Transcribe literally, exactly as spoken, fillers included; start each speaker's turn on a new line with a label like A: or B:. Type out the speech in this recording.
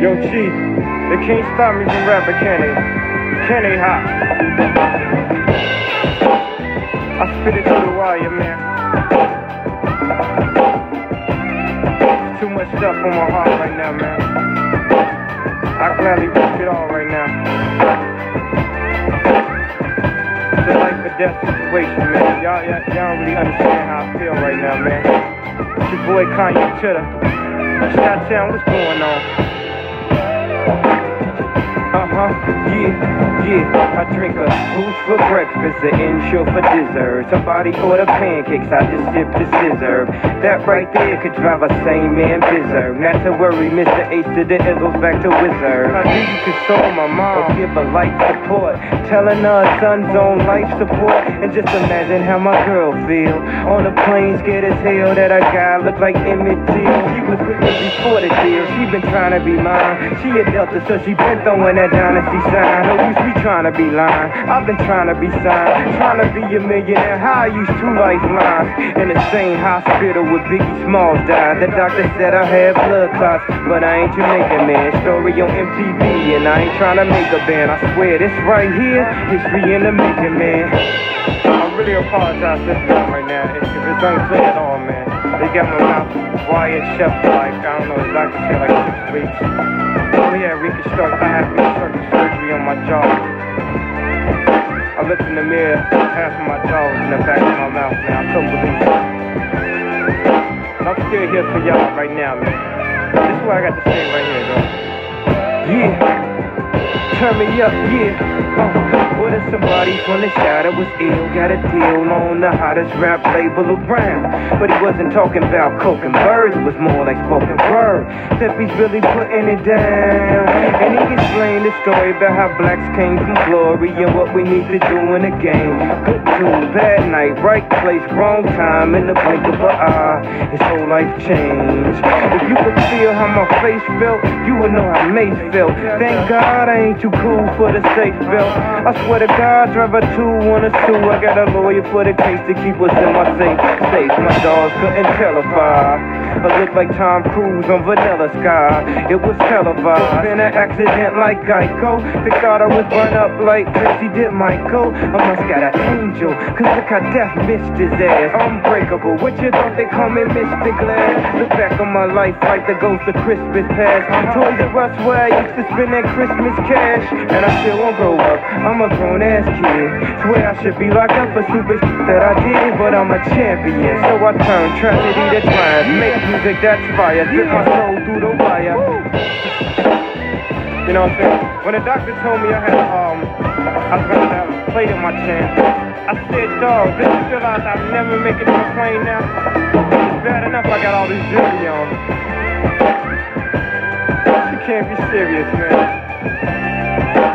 A: Yo, G, they can't stop me from rapping, can they? Can they, hot? I spit it through the wire, man. Too much stuff on my heart right now, man. I gladly risk it all right now. It's a life or death situation, man. Y'all, y'all, y'all don't really understand how I feel right now, man. It's your boy Kanye Chitter. Shot Town, what's going on? Uh-huh, yeah, yeah. I drink a boost for breakfast, an insure for dessert. Somebody order pancakes, I just sip the scissor. That right there could drive a sane man berserk. Not to worry, Mister Ace to the Eagles back to Wizard. I think you console my mom, or give her light support, telling her son's on life support. And just imagine how my girl feel on the plane, scared as hell that a guy looked like Emmett Till. She was with me before the deal, she been trying to be mine. She a Delta, so she been throwing that dynasty sign. No use me trying to be lying, I've been trying to be signed, trying to be a millionaire. How I used two lifelines in the same hospital where Biggie Smalls died. The doctor said I had blood clots, but I ain't Jamaican, man. Story on M T V, and I ain't trying to make a band. I swear this right here, history in the making, man. I really apologize to them right now if it's unclear at all, man. They got my mouth wired shut for like, I don't know, the doctor said like six weeks. Oh yeah, reconstruct, I had reconstructive surgery on my jaw. I looked in the mirror, half of my jaw was in the back of my mouth, man. I couldn't believe it. And I'm still here for y'all right now, man. This is what I got to say right here, though. Yeah, turn me up, yeah. Uh. What if somebody from the shadow was ill, got a deal on the hottest rap label around? But he wasn't talking about coke and birds, it was more like spoken word. Except he's really putting it down. And he explained the story about how blacks came from glory and what we need to do in the game. Good tune, bad night, right place, wrong time, in the blink of an eye, his whole life changed. If you could feel how my face felt, you would know how Mace felt. Thank God I ain't too cool for the safe belt. I swear to God, drive a two on a two. I got a lawyer for the case to keep us in my safe. Safe, my dogs couldn't telefy. I look like Tom Cruise on Vanilla Sky. It was televised. Been an accident like Geico. They thought I was run up like Chrissy did Michael. I must got an angel, cause look how death missed his ass. Unbreakable, what you thought they call me Mister Glass? Look back on my life like the ghost of Christmas past. Toys R Us where I used to spend that Christmas cash. And I still won't grow up, I'm a grown ass kid. Swear I should be locked up for stupid shit that I did, but I'm a champion. So I turn tragedy to triumph. Make music that's fire, get my soul through the wire. You know what I'm saying? When the doctor told me I had um I was gonna have a plate in my chin, I said, dog, did you realize I'll never make it to the plane now? It's bad enough I got all this jewelry on. You can't be serious, man.